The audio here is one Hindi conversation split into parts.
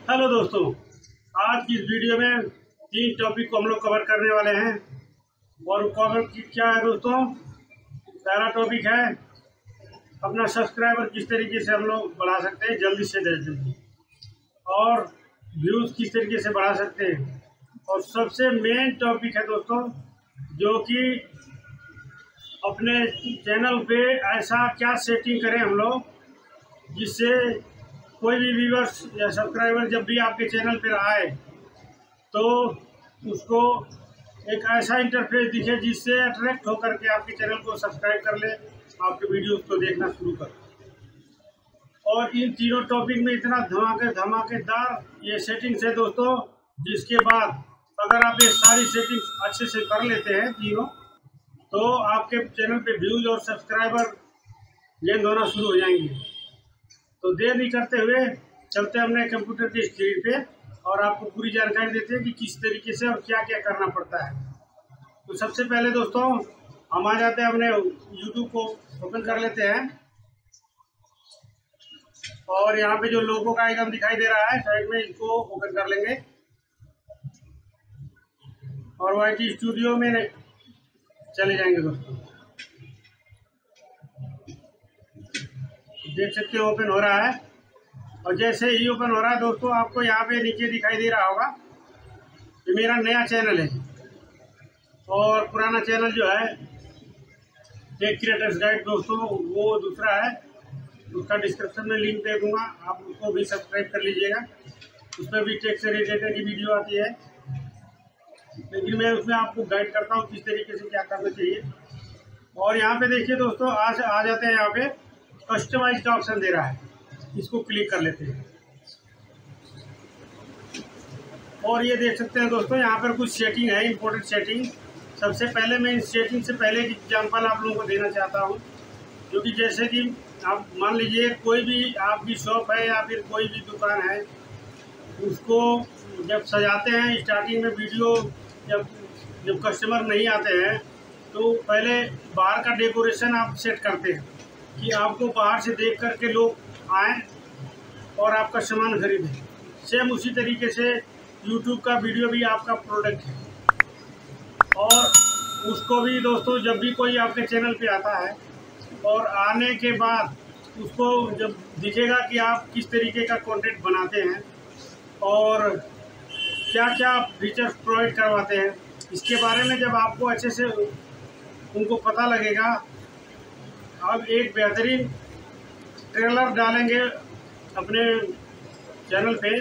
हेलो दोस्तों, आज की इस वीडियो में 3 टॉपिक को हम लोग कवर करने वाले हैं। और कवर क्या है दोस्तों? पहला टॉपिक है अपना सब्सक्राइबर किस तरीके से हम लोग बढ़ा सकते हैं जल्दी से जल्दी, और व्यूज़ किस तरीके से बढ़ा सकते हैं। और सबसे मेन टॉपिक है दोस्तों, जो कि अपने चैनल पे ऐसा क्या सेटिंग करें हम लोग जिससे कोई भी व्यूअर्स या सब्सक्राइबर जब भी आपके चैनल पर आए तो उसको एक ऐसा इंटरफेस दिखे जिससे अट्रैक्ट होकर के आपके चैनल को सब्सक्राइब कर ले, आपके वीडियोस को देखना शुरू कर। और इन तीनों टॉपिक में इतना धमाकेदार ये सेटिंग्स है दोस्तों, जिसके बाद अगर आप ये सारी सेटिंग्स अच्छे से कर लेते हैं तीनों, तो आपके चैनल पे व्यूज और सब्सक्राइबर गेंद होना शुरू हो जाएंगे। तो देर नहीं करते हुए चलते हमने कंप्यूटर की स्क्रीन पे और आपको पूरी जानकारी देते हैं कि किस तरीके से और क्या क्या करना पड़ता है। तो सबसे पहले दोस्तों हम आ जाते हैं, हमने YouTube को ओपन कर लेते हैं और यहाँ पे जो लोगो का आइकन दिखाई दे रहा है साइड में, इसको ओपन कर लेंगे और YT स्टूडियो में चले जाएंगे दोस्तों। देख सकते हो ओपन हो रहा है, और जैसे ही ओपन हो रहा है दोस्तों आपको यहाँ पे नीचे दिखाई दे रहा होगा कि मेरा नया चैनल है और पुराना चैनल जो है टेक क्रिएटर्स गाइड दोस्तों वो दूसरा है। उसका डिस्क्रिप्शन में लिंक दे दूंगा, आप उसको भी सब्सक्राइब कर लीजिएगा। उसमें भी टेक से रिलेटेड की वीडियो आती है, लेकिन मैं उसमें आपको गाइड करता हूँ किस तरीके से क्या करना चाहिए। और यहाँ पे देखिए दोस्तों आ जाते हैं, यहाँ पे कस्टमाइज का ऑप्शन दे रहा है, इसको क्लिक कर लेते हैं और ये देख सकते हैं दोस्तों यहाँ पर कुछ सेटिंग है, इंपॉर्टेंट सेटिंग। सबसे पहले मैं इस सेटिंग से पहले एक एग्जांपल आप लोगों को देना चाहता हूँ, जो कि जैसे कि आप मान लीजिए कोई भी आपकी शॉप है या फिर कोई भी दुकान है, उसको जब सजाते हैं स्टार्टिंग में वीडियो, जब कस्टमर नहीं आते हैं तो पहले बाहर का डेकोरेशन आप सेट करते हैं कि आपको बाहर से देख करके लोग आएँ और आपका सामान खरीदें। सेम उसी तरीके से YouTube का वीडियो भी आपका प्रोडक्ट है, और उसको भी दोस्तों जब भी कोई आपके चैनल पे आता है और आने के बाद उसको जब दिखेगा कि आप किस तरीके का कंटेंट बनाते हैं और क्या क्या फीचर्स प्रोवाइड करवाते हैं, इसके बारे में जब आपको अच्छे से उनको पता लगेगा, अब एक बेहतरीन ट्रेलर डालेंगे अपने चैनल पे,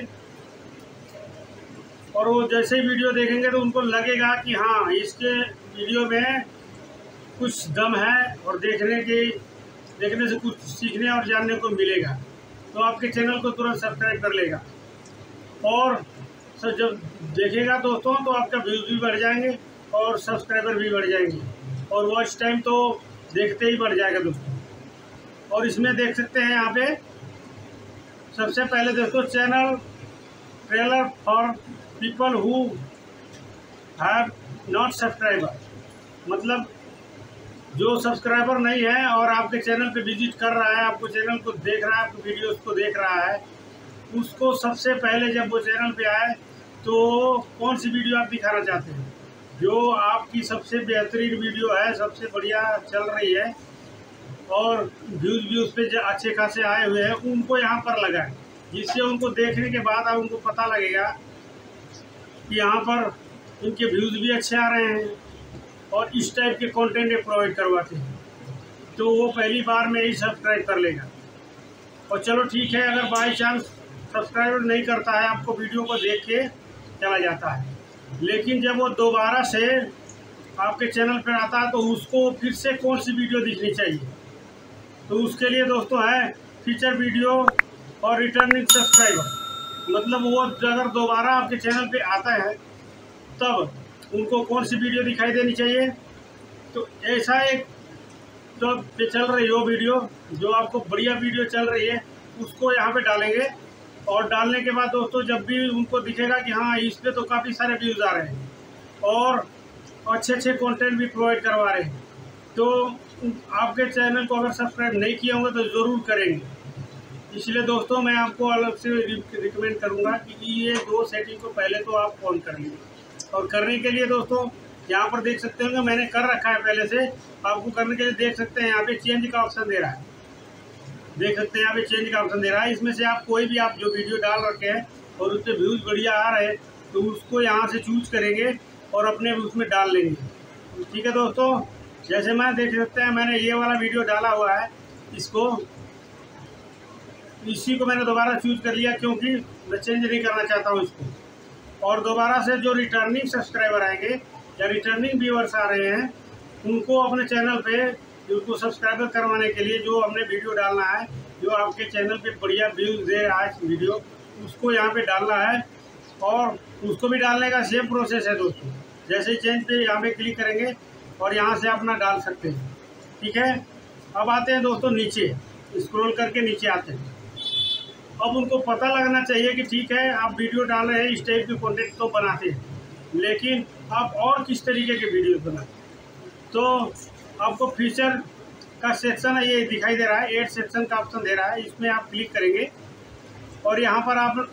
और वो जैसे ही वीडियो देखेंगे तो उनको लगेगा कि हाँ इसके वीडियो में कुछ दम है और देखने से कुछ सीखने और जानने को मिलेगा, तो आपके चैनल को तुरंत सब्सक्राइब कर लेगा। और जब देखेगा दोस्तों तो आपका व्यूज़ भी बढ़ जाएंगे और सब्सक्राइबर भी बढ़ जाएंगे और वॉच टाइम तो देखते ही बढ़ जाएगा दोस्तों। और इसमें देख सकते हैं यहाँ पे सबसे पहले दोस्तों channel trailer for people who have not subscriber, मतलब जो सब्सक्राइबर नहीं है और आपके चैनल पे विजिट कर रहा है, आपको चैनल को देख रहा है, आपको वीडियोस को देख रहा है, उसको सबसे पहले जब वो चैनल पे आए तो कौन सी वीडियो आप दिखाना चाहते हैं, जो आपकी सबसे बेहतरीन वीडियो है, सबसे बढ़िया चल रही है और व्यूज़ भी उस पर अच्छे खासे आए हुए हैं, उनको यहाँ पर लगाएं, जिससे उनको देखने के बाद अब उनको पता लगेगा कि यहाँ पर इनके व्यूज़ भी अच्छे आ रहे हैं और इस टाइप के कंटेंट ये प्रोवाइड करवाते हैं, तो वो पहली बार में ही सब्सक्राइब कर लेगा। और चलो ठीक है, अगर बाई चांस सब्सक्राइब नहीं करता है, आपको वीडियो को देख के चला जाता है, लेकिन जब वो दोबारा से आपके चैनल पर आता है तो उसको फिर से कौन सी वीडियो दिखनी चाहिए, तो उसके लिए दोस्तों है फीचर वीडियो और रिटर्निंग सब्सक्राइबर, मतलब वो अगर दोबारा आपके चैनल पे आता है तब उनको कौन सी वीडियो दिखाई देनी चाहिए। तो ऐसा एक जो चल रही हो वीडियो, जो आपको बढ़िया वीडियो चल रही है, उसको यहाँ पे डालेंगे और डालने के बाद दोस्तों जब भी उनको दिखेगा कि हाँ इस पर तो काफ़ी सारे व्यूज़ आ रहे हैं और अच्छे कंटेंट भी प्रोवाइड करवा रहे हैं, तो आपके चैनल को अगर सब्सक्राइब नहीं किए होंगे तो ज़रूर करेंगे। इसलिए दोस्तों मैं आपको अलग से रिकमेंड करूंगा कि ये 2 सेटिंग को पहले तो आप ऑन कर लीजिए। और करने के लिए दोस्तों यहाँ पर देख सकते होंगे मैंने कर रखा है पहले से। आपको करने के लिए देख सकते हैं यहाँ पे चेंज का ऑप्शन दे रहा है, देख सकते हैं यहाँ पे चेंज का ऑप्शन दे रहा है। इसमें से आप कोई भी आप जो वीडियो डाल रखे हैं और उससे व्यूज़ बढ़िया आ रहे हैं तो उसको यहाँ से चूज करेंगे और अपने उसमें डाल लेंगे। ठीक है दोस्तों, जैसे मैं देख सकते हैं मैंने ये वाला वीडियो डाला हुआ है, इसी को मैंने दोबारा चूज कर लिया क्योंकि मैं चेंज नहीं करना चाहता हूँ इसको। और दोबारा से जो रिटर्निंग सब्सक्राइबर आएंगे या रिटर्निंग व्यूअर्स आ रहे हैं उनको अपने चैनल पे उसको सब्सक्राइबर करवाने के लिए जो हमने वीडियो डालना है, जो आपके चैनल पे बढ़िया व्यूज दे रहा है वीडियो, उसको यहाँ पे डालना है। और उसको भी डालने का सेम प्रोसेस है दोस्तों। जैसे ही चेंज पे यहाँ पे क्लिक करेंगे और यहाँ से अपना डाल सकते हैं। ठीक है, अब आते हैं दोस्तों नीचे, स्क्रॉल करके नीचे आते हैं। अब उनको पता लगना चाहिए कि ठीक है आप वीडियो डाल रहे हैं, इस टाइप के कंटेंट तो बनाते हैं, लेकिन आप और किस तरीके के वीडियो बनाते हैं। तो आपको फीचर का सेक्शन है, ये दिखाई दे रहा है, ऐड सेक्शन का ऑप्शन दे रहा है, इसमें आप क्लिक करेंगे और यहाँ पर आप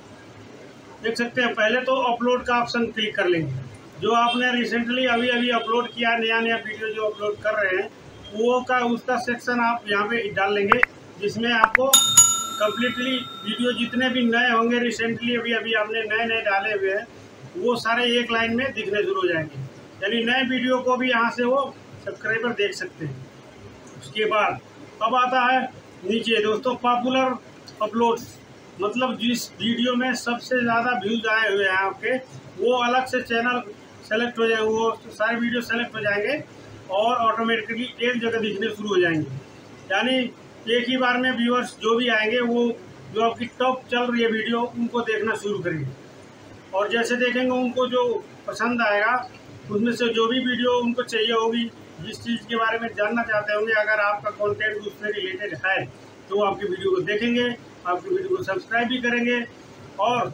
देख सकते हैं पहले तो अपलोड का ऑप्शन क्लिक कर लेंगे। जो आपने रिसेंटली अभी अपलोड किया, नया वीडियो जो अपलोड कर रहे हैं उसका सेक्शन आप यहाँ पे डाल लेंगे, जिसमें आपको कम्प्लीटली वीडियो जितने भी नए होंगे रिसेंटली अभी आपने नए डाले हुए हैं वो सारे एक लाइन में दिखने शुरू हो जाएंगे। यानी नए वीडियो को भी यहाँ से वो सब्सक्राइबर देख सकते हैं। उसके बाद अब आता है नीचे दोस्तों पॉपुलर अपलोड्स, मतलब जिस वीडियो में सबसे ज़्यादा व्यूज आए हुए हैं आपके, वो अलग से चैनल सेलेक्ट हो जाए, वो सारे वीडियो सेलेक्ट हो जाएंगे और ऑटोमेटिकली एक जगह दिखने शुरू हो जाएंगे। यानी एक ही बार में व्यूअर्स जो भी आएंगे वो जो आपकी टॉप चल रही है वीडियो उनको देखना शुरू करेंगे। और जैसे देखेंगे उनको जो पसंद आएगा उसमें से जो भी वीडियो उनको चाहिए होगी, जिस चीज़ के बारे में जानना चाहते होंगे, अगर आपका कंटेंट उससे रिलेटेड है तो वो आपकी वीडियो को देखेंगे, आपकी वीडियो को सब्सक्राइब भी करेंगे और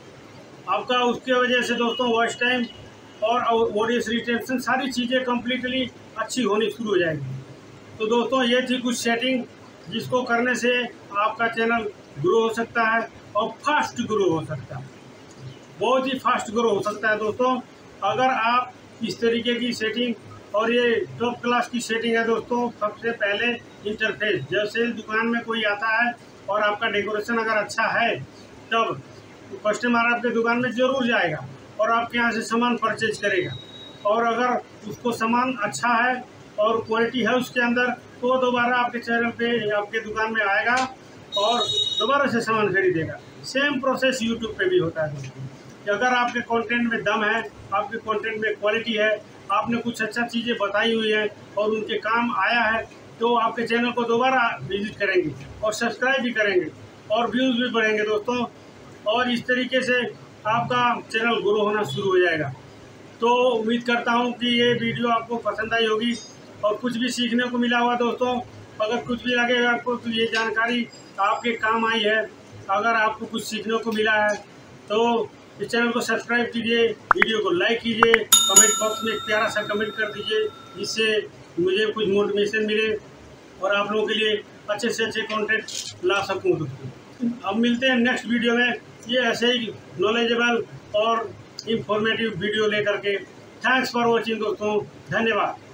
आपका उसके वजह से दोस्तों वॉच टाइम और ऑडियंस रिटेंशन सारी चीज़ें कम्प्लीटली अच्छी होनी शुरू हो जाएगी। तो दोस्तों ये थी कुछ सेटिंग जिसको करने से आपका चैनल ग्रो हो सकता है और फास्ट ग्रो हो सकता है, बहुत ही फास्ट ग्रो हो सकता है दोस्तों, अगर आप इस तरीके की सेटिंग। और ये टॉप क्लास की सेटिंग है दोस्तों। सबसे पहले इंटरफेस, जैसे दुकान में कोई आता है और आपका डेकोरेशन अगर अच्छा है तब कस्टमर आपके दुकान में ज़रूर जाएगा और आपके यहाँ से सामान परचेज करेगा। और अगर उसको सामान अच्छा है और क्वालिटी है उसके अंदर तो दोबारा आपके चैनल पे आपके दुकान में आएगा और दोबारा से सामान खरीदेगा। सेम प्रोसेस यूट्यूब पे भी होता है दोस्तों कि अगर आपके कंटेंट में दम है, आपके कंटेंट में क्वालिटी है, आपने कुछ अच्छा चीज़ें बताई हुई है और उनके काम आया है तो आपके चैनल को दोबारा विजिट करेंगे और सब्सक्राइब भी करेंगे और व्यूज़ भी बढ़ेंगे दोस्तों। और इस तरीके से आपका चैनल ग्रो होना शुरू हो जाएगा। तो उम्मीद करता हूँ कि ये वीडियो आपको पसंद आई होगी और कुछ भी सीखने को मिला हुआ दोस्तों। अगर कुछ भी लगेगा आपको तो ये जानकारी आपके काम आई है, अगर आपको कुछ सीखने को मिला है तो इस चैनल को सब्सक्राइब कीजिए, वीडियो को लाइक कीजिए, कमेंट बॉक्स में एक प्यारा सा कमेंट कर दीजिए जिससे मुझे कुछ मोटिवेशन मिले और आप लोगों के लिए अच्छे से अच्छे कंटेंट ला सकूं दोस्तों। अब मिलते हैं नेक्स्ट वीडियो में ये ऐसे ही नॉलेजेबल और इंफॉर्मेटिव वीडियो लेकर के। थैंक्स फॉर वॉचिंग दोस्तों, धन्यवाद।